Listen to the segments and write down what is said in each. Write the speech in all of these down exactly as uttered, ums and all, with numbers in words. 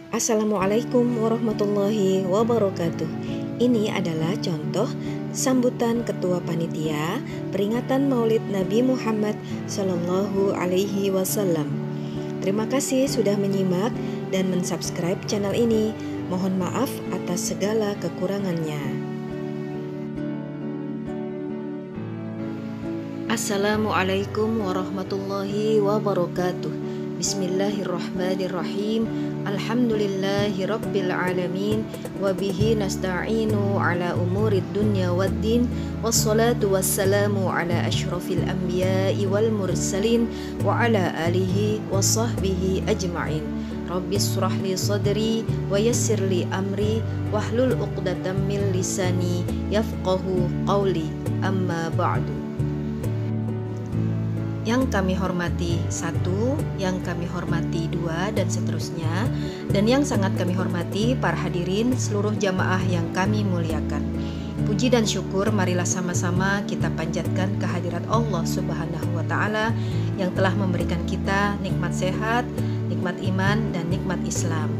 Assalamualaikum warahmatullahi wabarakatuh. Ini adalah contoh sambutan Ketua Panitia peringatan Maulid Nabi Muhammad Sallallahu Alaihi Wasallam. Terima kasih sudah menyimak dan mensubscribe channel ini. Mohon maaf atas segala kekurangannya. Assalamualaikum warahmatullahi wabarakatuh. Bismillahirrahmanirrahim. Alhamdulillahi rabbil alamin. Wabihi nasta'inu ala umurid dunya waddin. Wassalatu wassalamu ala ashrafil anbiya'i wal mursalin. Wa ala alihi wa sahbihi ajma'in. Rabbis surahli sadri wa yassirli amri wahlul uqdatam min lisani yafqahu qawli. Amma ba'du. Yang kami hormati satu, yang kami hormati dua, dan seterusnya. Dan yang sangat kami hormati para hadirin seluruh jamaah yang kami muliakan. Puji dan syukur marilah sama-sama kita panjatkan kehadirat Allah Subhanahu wa Ta'ala yang telah memberikan kita nikmat sehat, nikmat iman, dan nikmat Islam.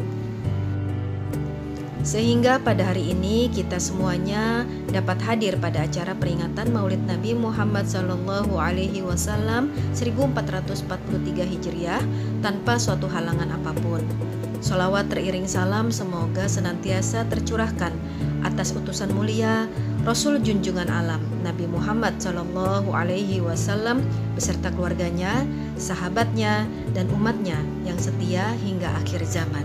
Sehingga pada hari ini kita semuanya dapat hadir pada acara peringatan Maulid Nabi Muhammad Sallallahu Alaihi Wasallam seribu empat ratus empat puluh tiga Hijriah tanpa suatu halangan apapun. Sholawat teriring salam semoga senantiasa tercurahkan atas utusan mulia Rasul junjungan alam Nabi Muhammad Sallallahu Alaihi Wasallam beserta keluarganya, sahabatnya, dan umatnya yang setia hingga akhir zaman.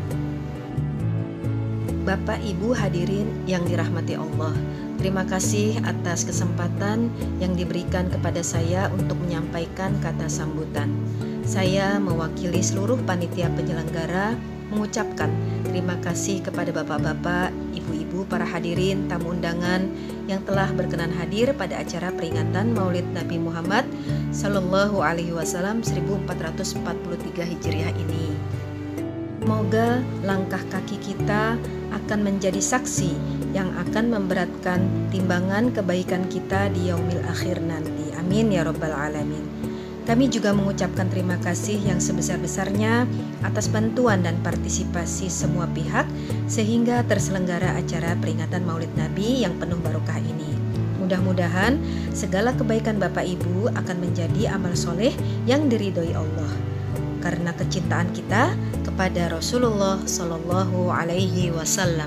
Bapak Ibu hadirin yang dirahmati Allah, terima kasih atas kesempatan yang diberikan kepada saya untuk menyampaikan kata sambutan. Saya mewakili seluruh panitia penyelenggara mengucapkan terima kasih kepada bapak-bapak, ibu-ibu, para hadirin, tamu undangan yang telah berkenan hadir pada acara peringatan Maulid Nabi Muhammad Sallallahu Alaihi Wasallam seribu empat ratus empat puluh tiga Hijriah ini. Semoga langkah kaki kita akan menjadi saksi yang akan memberatkan timbangan kebaikan kita di yaumil akhir nanti. Amin ya rabbal alamin. Kami juga mengucapkan terima kasih yang sebesar-besarnya atas bantuan dan partisipasi semua pihak sehingga terselenggara acara peringatan Maulid Nabi yang penuh barokah ini. Mudah-mudahan segala kebaikan Bapak Ibu akan menjadi amal soleh yang diridhoi Allah karena kecintaan kita kepada Rasulullah Sallallahu Alaihi Wasallam.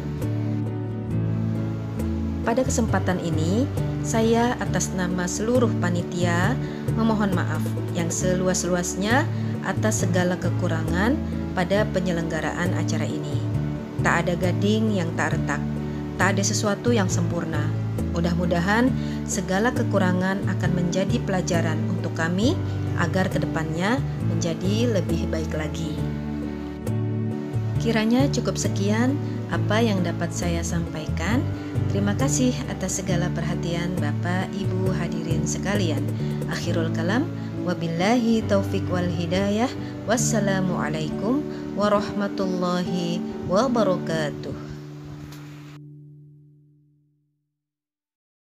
Pada kesempatan ini, saya atas nama seluruh panitia memohon maaf yang seluas-luasnya atas segala kekurangan pada penyelenggaraan acara ini. Tak ada gading yang tak retak, tak ada sesuatu yang sempurna. Mudah-mudahan segala kekurangan akan menjadi pelajaran untuk kami agar kedepannya menjadi lebih baik lagi. Kiranya cukup sekian apa yang dapat saya sampaikan. Terima kasih atas segala perhatian Bapak Ibu hadirin sekalian. Akhirul kalam, wabillahi taufik wal hidayah. Wassalamualaikum warahmatullahi wabarakatuh.